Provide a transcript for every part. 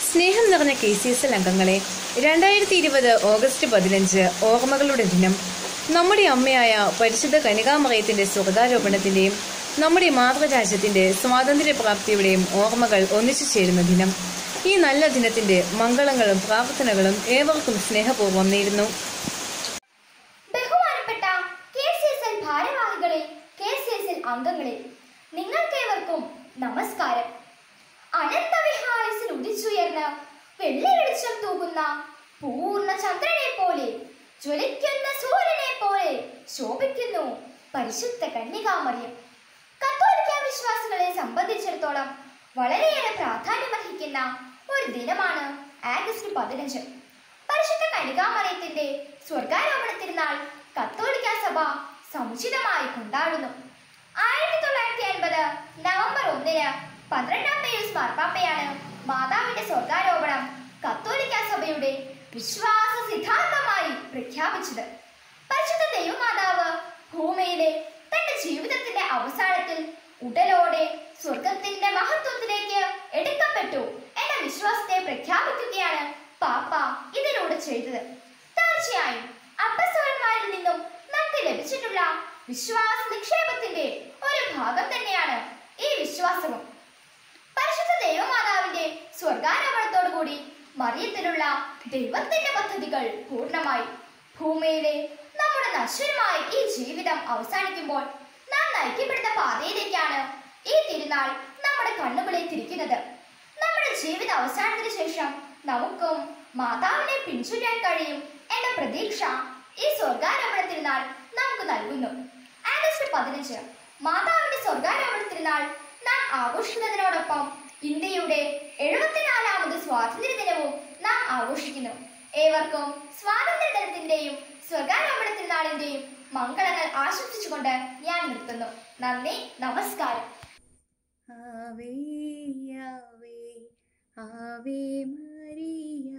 സ്നേഹം നിറഞ്ഞ Kcsl അംഗങ്ങളെ, 2020 ഓഗസ്റ്റ് 15 ഓർമ്മകളുടെ ദിനം. നമ്മുടെ അമ്മയായ പരിശുദ്ധ കന്യകാമറിയത്തിന്റെ സ്വർഗാരോപണത്തിന്റെയും നമ്മുടെ മാതൃരാജ്യത്തിന്റെ സ്വാതന്ത്ര്യപ്രാപ്തിയുടെയും ഓർമ്മകൾ ഒന്നിച്ചു ചേരുന്ന ദിനം. ഈ നല്ല ദിനത്തിന്റെ മംഗളങ്ങളും പ്രാർത്ഥനകളും ഏവർക്കും സ്നേഹപൂർവ്വം നേരുന്നു. ബഹുമാനപ്പെട്ട Kcsl ഭാരവാഹികളെ, Kcsl അംഗങ്ങളെ, നിങ്ങൾക്കേവർക്കും നമസ്കാരം. അനന്തവിഹായസിൽ ഉദിച്ചുയർന്ന് വെള്ളി വെളിച്ചം തൂകുന്ന പൂർണ്ണ ചന്ദ്രനെ പോലെ, ജ്വലിക്കുന്ന സൂര്യനെ പോലെ ശോഭിക്കുന്നു പരിശുദ്ധ കന്യകാമറിയം. കത്തോലിക്ക വിശ്വാസികളെ സംബന്ധിച്ചിടത്തോളം വളരെയേറെ പ്രാധാന്യമർഹിക്കുന്ന ഒരു ദിനമാണ് ആഗസ്റ്റ് 15. പരിശുദ്ധ കന്യകാമറിയത്തിന്റെ സ്വർഗാരോപണ തിരുനാൾ കത്തോലിക്ക സഭ സമുചിതമായി കൊണ്ടാടുന്നു. 1950 നവംബർ 1 12ാം പീയൂസ് മാർപ്പാപ്പയാണ് മാതാവിന്റെ സ്വർഗാരോപണം കത്തോലിക്ക സഭയുടെ വിശ്വാസ സിദ്ധാന്തമായി പ്രഖ്യാപിച്ചത്. പരിശുദ്ധ ദൈവമാതാവ് ഭൂമിയിലെ തന്റെ ജീവിതത്തിന്റെ അവസാനത്തിൽ ഉടലോടെ സ്വർഗത്തിന്റെ മഹത്വത്തിലേക്ക് എടുക്കപ്പെട്ടു എന്ന വിശ്വാസത്തെ പ്രഖ്യാപിക്കുകയാണ് പാപ്പ ഇതിലൂടെ ചെയ്തത്. തീർച്ചയായും അപ്പസ്തോലന്മാരിൽ നിന്നും നമുക്ക് ലഭിച്ചിട്ടുള്ള വിശ്വാസ നിക്ഷേപത്തിന്റെ ഒരു ഭാഗം തന്നെയാണ് ഈ വിശ്വാസവും. പരിശുദ്ധ ദൈവമാതാവിന്റെ സ്വർഗാരോപണത്തോടുകൂടി മറിയത്തിലുള്ള ദൈവത്തിന്റെ പദ്ധതികൾ പൂർണ്ണമായി. ഭൂമിയിലെ നമ്മുടെ നശ്വരമായ ഈ ജീവിതം അവസാനിക്കുമ്പോൾ നാം നയിക്കപ്പെടുന്ന പാതയിലേക്കാണ് ഈ തിരുനാൾ നമ്മുടെ കണ്ണുകളെ തിരിക്കുന്നത്. നമ്മുടെ ജീവിത അവസാനത്തിന് ശേഷം നമുക്കും മാതാവിനെ പിന്തുടരാൻ കഴിയും എന്ന പ്രതീക്ഷ ഈ സ്വർഗാരോപണ തിരുനാൾ നമുക്ക് നൽകുന്നു. ആഗസ്റ്റ് 15 മാതാവിന്റെ സ്വർഗാരോപണ തിരുനാൾ നാം ആഘോഷിക്കുന്നതിനോടൊപ്പം ഇന്ത്യയുടെ 74ാമത് സ്വാതന്ത്ര്യ ദിനവും നാം ആഘോഷിക്കുന്നു. ഏവർക്കും സ്വാതന്ത്ര്യ ദിനത്തിന്റെയും സ്വർഗാരോപണ തിരുനാളിന്റെയും മംഗളങ്ങൾ ആശംസിച്ചുകൊണ്ട് ഞാൻ നിർത്തുന്നു. നന്ദി, നമസ്കാരം. ആവേ ആവേ ആവേ മരിയ,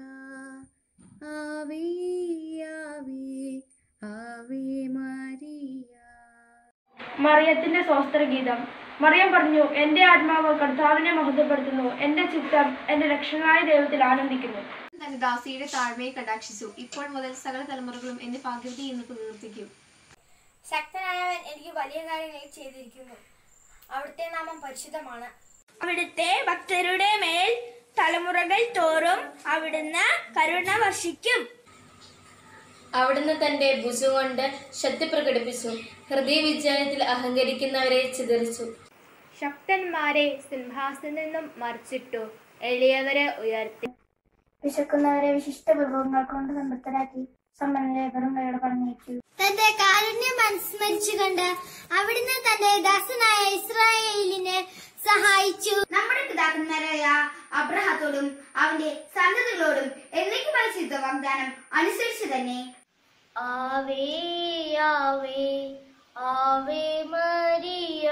ആവേ ആവേ ആവേ മരിയ. മറിയത്തിന്റെ സ്വസ്ത്രഗീതം. മറിയം പറഞ്ഞു, എന്റെ ആത്മാവ് കർത്താവിനെ മഹത്വപ്പെടുത്തുന്നു, എന്റെ ചിത്തം എന്റെ രക്ഷകനായ ദൈവത്തിൽ ആനന്ദിക്കുന്നു. തന്റെ ദാസിയുടെ താഴ്മയെ കടാക്ഷിച്ചു. ഇപ്പോൾ മുതൽ സകല തലമുറകളും എന്റെ ഭാഗ്യവതി എന്ന് പ്രകീർത്തിക്കും. ശക്തനായവൻ എനിക്ക് വലിയ കാര്യങ്ങൾ ചെയ്തിരിക്കുന്നു. അവിടുത്തെ നാമം പരിശുദ്ധമാണ്. അവിടുത്തെ ഭക്തരുടെ മേൽ തലമുറകൾ തോറും അവിടുന്ന് കരുണ വർഷിക്കും. അവിടുന്ന് തന്റെ ഭുജം ശക്തി പ്രകടിപ്പിച്ചു. ഹൃദയ വിജയത്തിൽ അഹങ്കരിക്കുന്നവരെ ചിതറിച്ചു. ശക്തന്മാരെ സിംഹാസനത്തിൽ നിന്നും മറിച്ചിട്ടു, എളിയവരെ ഉയർത്തി. വിശക്കുന്നവരെ വിശിഷ്ട വിഭവങ്ങൾ കൊണ്ട് സമൃദ്ധരാക്കി, സമ്പന്നരെ വെറും കൈയോടെ പറഞ്ഞയച്ചു. തന്റെ കാരുണ്യം അനുസ്മരിച്ചുകൊണ്ട് അവിടുന്ന് തന്റെ ദാസനായ ഇസ്രായേലിനെ സഹായിച്ചു. നമ്മുടെ പിതാക്കന്മാരായ അബ്രഹാത്തോടും അവന്റെ സന്തതികളോടും എന്നേക്കുമായി ചെയ്ത വാഗ്ദാനം അനുസരിച്ച് തന്നെ. ആവേ ആവേ ആവേ മരിയ,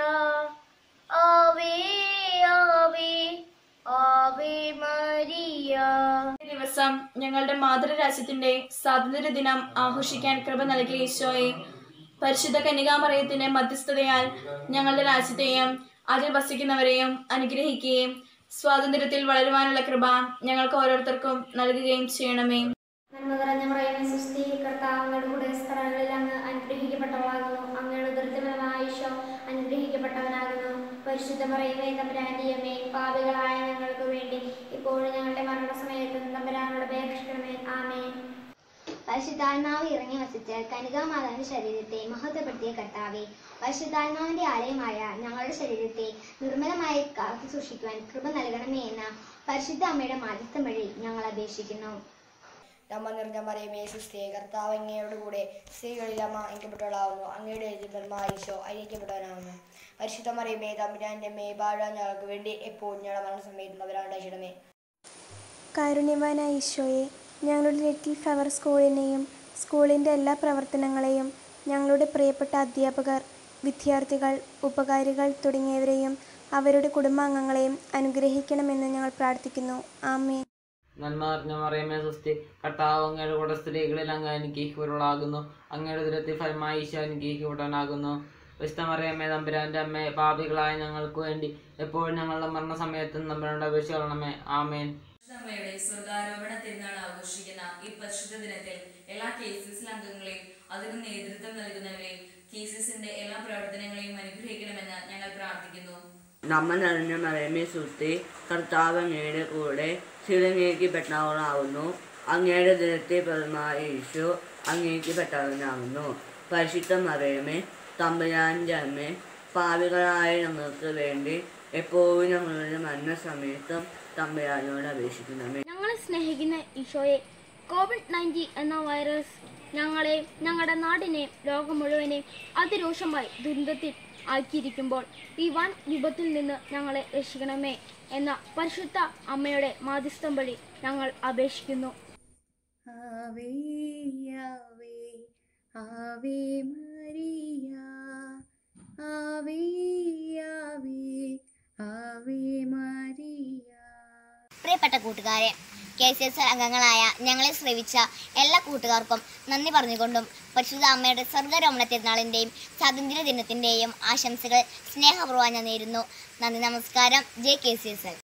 ആവേ ആവേ ആവേ മരിയ. ദിവസം ഞങ്ങളുടെ മാതൃരാജ്യത്തിന്റെ സ്വാതന്ത്ര്യ ദിനം ആഘോഷിക്കാൻ കൃപ നൽകിയ ഈശോയെ, പരിശുദ്ധ കന്യകാമറിയത്തിന്റെ മധ്യസ്ഥതയാൽ ഞങ്ങളുടെ രാജ്യത്തെയും അതിൽ വസിക്കുന്നവരെയും അനുഗ്രഹിക്കുകയും സ്വാതന്ത്ര്യത്തിൽ വളരുവാനുള്ള കൃപ ഞങ്ങൾക്ക് ഓരോരുത്തർക്കും നൽകുകയും ചെയ്യണമേ. നന്മ നിറഞ്ഞ മറിയമേ സ്വസ്തി, കർത്താവ് അങ്ങയുടെ കൂടെ സ്ഥലങ്ങളിൽ അങ്ങ് അനുഗ്രഹിക്കപ്പെട്ടവളാകുന്നു. അങ്ങയുടെ ഉദരത്തിനുമായ ഈശോ അനുഗ്രഹിക്കപ്പെട്ടവനാകുന്നു. പരിശുദ്ധ മറിയമേ തമ്പുരാന്റെ അമ്മേ, പാപികളായ ഞങ്ങൾക്ക് വേണ്ടി ഇപ്പോഴും ഞങ്ങളുടെ മരണസമയത്തും തമ്പുരാനോട് അപേക്ഷിക്കണമേ. ആമേൻ. പരിശുദ്ധാത്മാവ് ഇറങ്ങി വസിച്ച് കന്യകാമാതാവിന്റെ ശരീരത്തെ മഹത്വപ്പെടുത്തിയ കർത്താവേ, പരിശുദ്ധാത്മാവിന്റെ ആലയമായ ഞങ്ങളുടെ ശരീരത്തെ നിർമ്മലമായി കാത്തു സൂക്ഷിക്കുവാൻ കൃപ നൽകണമേ എന്ന പരിശുദ്ധ അമ്മയുടെ മാധ്യസ്ഥം വഴി ഞങ്ങൾ അപേക്ഷിക്കുന്നു. നന്മ നിറഞ്ഞ മറിയമേ സ്വസ്തി, കർത്താവ് അങ്ങയോട് കൂടെ സ്ത്രീകളിൽ അമ്മ അനുഗ്രഹിക്കപ്പെട്ടവളാവുന്നു. അങ്ങയുടെ ഫലമായ ഈശോ അനുഗ്രഹിക്കപ്പെട്ടവനാവുന്നു. പരിശുദ്ധ മറിയമേ തമ്പുരാന്റെ അമ്മേ, പാഴാൻ ഞങ്ങൾക്ക് വേണ്ടി എപ്പോഴും ഞങ്ങളുടെ മരണസമയത്ത് തമ്പുരാനോട് അപേക്ഷിക്കണമേ. കാരുണ്യവാനായ ഈശോയെ, ഞങ്ങളുടെ ലിറ്റിൽ ഫ്ലവർ സ്കൂളിനെയും സ്കൂളിൻ്റെ എല്ലാ പ്രവർത്തനങ്ങളെയും ഞങ്ങളുടെ പ്രിയപ്പെട്ട അധ്യാപകർ, വിദ്യാർത്ഥികൾ, ഉപകാരികൾ തുടങ്ങിയവരെയും അവരുടെ കുടുംബാംഗങ്ങളെയും അനുഗ്രഹിക്കണമെന്ന് ഞങ്ങൾ പ്രാർത്ഥിക്കുന്നു. ആമേൻ. നന്മ നിറഞ്ഞ മറിയമേ സ്വസ്തി, കർത്താവ് അങ്ങയുടെ കൂടെ സ്ത്രീകളിൽ അങ്ങ് അനുഗ്രഹിക്കപ്പെട്ടവളാകുന്നു. അങ്ങയുടെ ഉദരത്തിൽ ഫലമായി ഈശോ അനുഗ്രഹിക്കപ്പെട്ടവനാകുന്നു. വിശുദ്ധ മറിയമേ തമ്പുരാന്റെ അമ്മേ, പാപികളായ ഞങ്ങൾക്ക് വേണ്ടി എപ്പോഴും ഞങ്ങളുടെ മരണസമയത്തും തമ്പുരാനോട് അപേക്ഷിക്കണമേ. ആമേൻ. അമ്മയുടെ സ്വർഗാരോപണ തിരുനാൾ ആഘോഷിക്കുന്ന ഈ പരിശുദ്ധ ദിനത്തിൽ എല്ലാ KCSL അംഗങ്ങളെയും അതിന് നേതൃത്വം നൽകുന്നവരെയും KCSന്റെ എല്ലാ പ്രവർത്തനങ്ങളെയും അനുഗ്രഹിക്കണമെന്ന് ഞങ്ങൾ പ്രാർത്ഥിക്കുന്നു. നമ്മ നിറഞ്ഞ മറിയമേ സുസ്തി, കർത്താവ് അങ്ങയുടെ കൂടെ സ്ത്രീകളിൽ അങ്ങയുടെ ദിനത്തെ പ്രഥമമായ യേശു അങ്ങേക്ക് പെട്ടവനാകുന്നു. പരിശുദ്ധ മറിയമേ തമ്പുരാന്റെ അമ്മേ, പാപികളായ ഞങ്ങൾക്ക് വേണ്ടി എപ്പോഴും ഞങ്ങളുടെ മരണസമയത്തും തമ്പുരാനോട് അപേക്ഷിക്കണമേ. ഞങ്ങളെ സ്നേഹിക്കുന്ന ഈശോയെ, COVID-19 എന്ന വൈറസ് ഞങ്ങളെയും ഞങ്ങളുടെ നാടിനെയും ലോകം മുഴുവനെയും അതിരൂക്ഷമായി ദുരന്തത്തിൽ ആക്കിയിരിക്കുമ്പോൾ ഈ വൻ വിപത്തിൽ നിന്ന് ഞങ്ങളെ രക്ഷിക്കണമേ എന്ന പരിശുദ്ധ അമ്മയുടെ മാധ്യസ്ഥം വഴി ഞങ്ങൾ അപേക്ഷിക്കുന്നു. ആവേ ആവേ ആവേ മരിയ, ആവേ ആവേ ആവേ മരിയ. പ്രിയപ്പെട്ട കൂട്ടുകാരെ, KCSL അംഗങ്ങളായ ഞങ്ങളെ ശ്രവിച്ച എല്ലാ കൂട്ടുകാർക്കും നന്ദി പറഞ്ഞുകൊണ്ടും പരിശുദ്ധ അമ്മയുടെ സ്വർഗാരോപണ തിരുനാളിൻ്റെയും സ്വാതന്ത്ര്യ ദിനത്തിൻ്റെയും ആശംസകൾ സ്നേഹപൂർവ്വം ഞാൻ നേരുന്നു. നന്ദി, നമസ്കാരം. ജയ് KCSL.